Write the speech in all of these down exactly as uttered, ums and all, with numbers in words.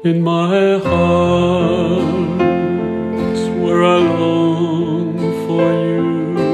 in my heart where I long for you.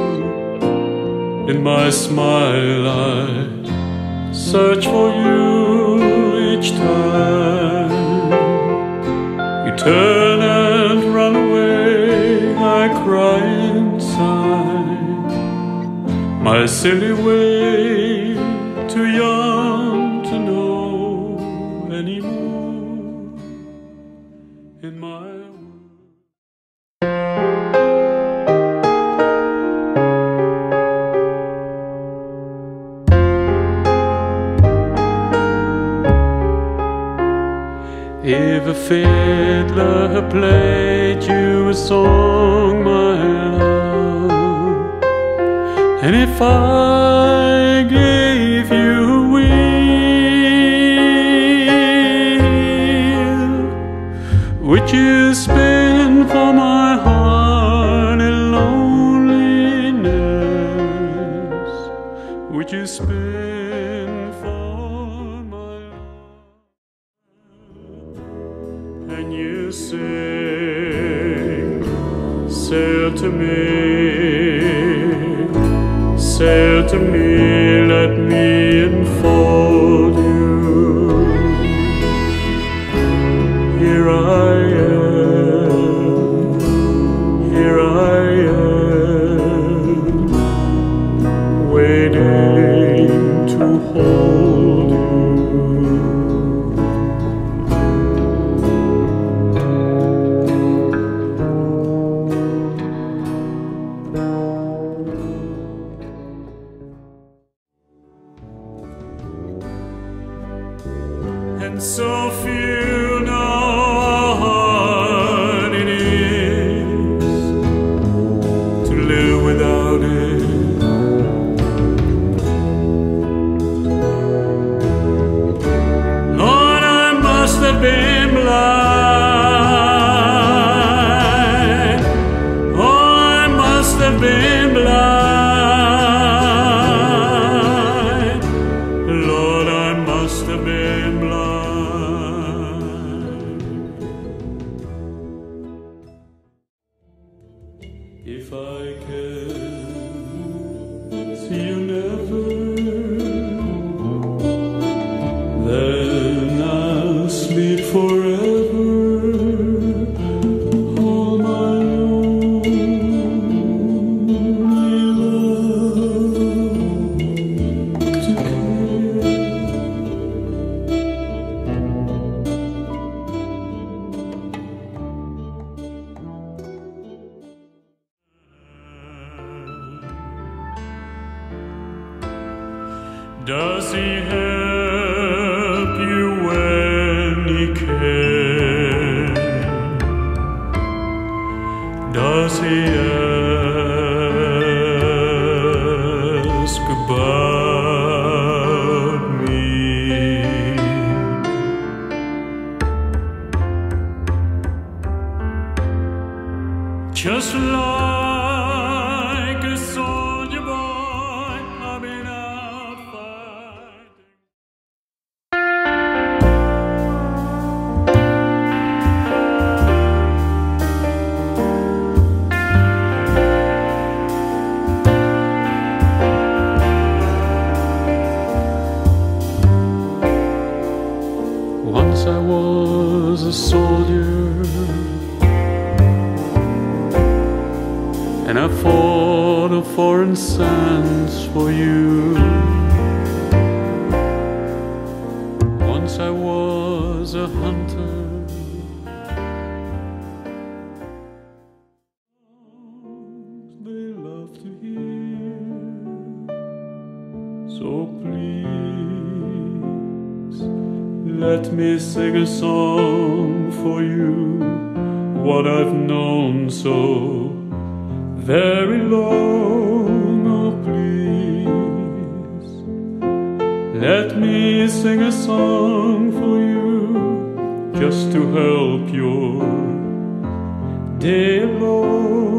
In my smile I search for you each time. You turn and run away, I cry inside. My silly way, too young to know anymore. In my if a fiddler played you a song, my love, and if I gave you a wheel, would you spin for my heart in loneliness? Would you spin for my love? And you sing, sail to me, sail to me, let me enfold you. Here I am, here I am, waiting to hold you. And so few know how hard it is to live without it. Lord, I must have been blind. Oh, I must have been blind. Lord, I must have been blind. If I can see you never, then I'll sleep forever. All my lonely love to care. Does he help you when he can? Does he ask about me? Just like a soldier boy, I've been out fighting. Once I was a soldier, and I fought on foreign sands for you. Once I was a hunter, they love to hear. So please, let me sing a song for you, what I've known so very long. Oh please, let me sing a song for you, just to help your day along.